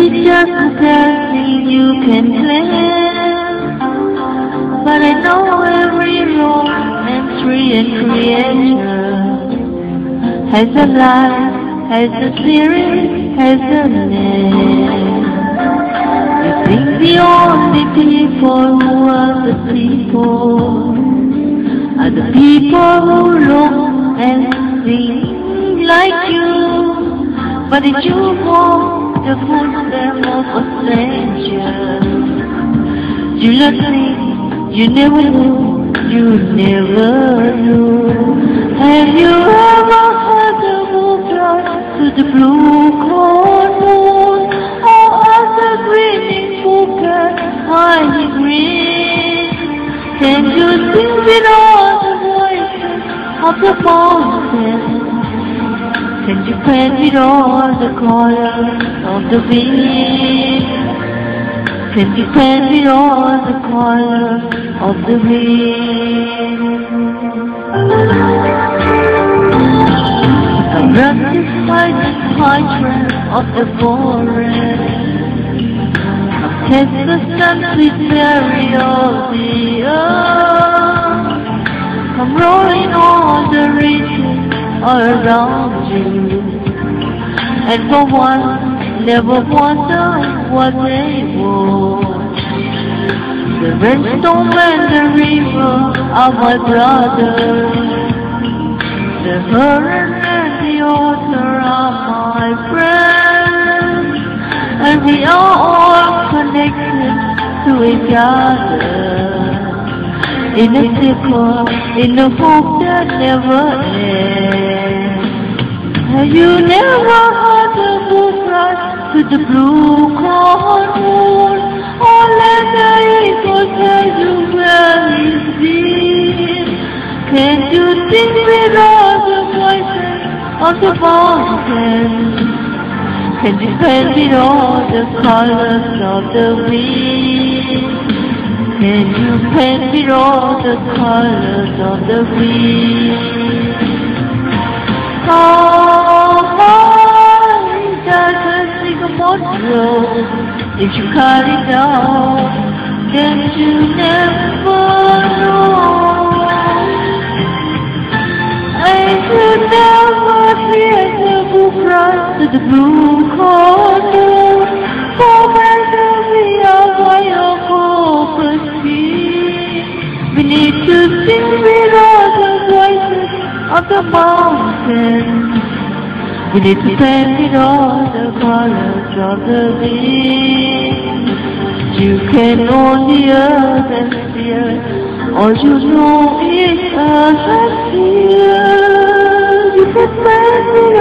it's just the best thing you can plan. But I know every romance and creation has a life, has a spirit, has a name. You think the only people who are the people are the people who look and sing like you. But if you walk the footsteps of a stranger, you learn you never knew, you never knew. Have you ever heard the moon rise to the blue corn moon, or other grinning bouquet hiding green? Can you sing with all the voices of the mountain? Can you paint with all the colors of the wind? Can you paint with all the colors of the wind? I'm running by the hydrant of the forest. I'm tasting the sun-sweet berry of the earth. I'm rolling all the ridges all around you, and for once never wonder what they were. The rainstorm and the river are my brothers. The hurricane and the otter are my friends, and we are all connected to each other in a circle, in a hope that never ends. Have you never heard the moon rise to the blue corn moon, or let the eagle tell you where he's been? Can you sing with all the voices of the mountain? Can you paint with all the colors of the wind? Can you paint with all the colors of the wind? How high does a sycamore grow? If you cut it down, then you never know. And you never hear the book rise to the blue corner, for we are by your hopeless feet. We need to sing with all the voices of the mountain. We need to paint with all the colors of the wind. You can own the earth and the earth, all you know is earth and fear. You can paint with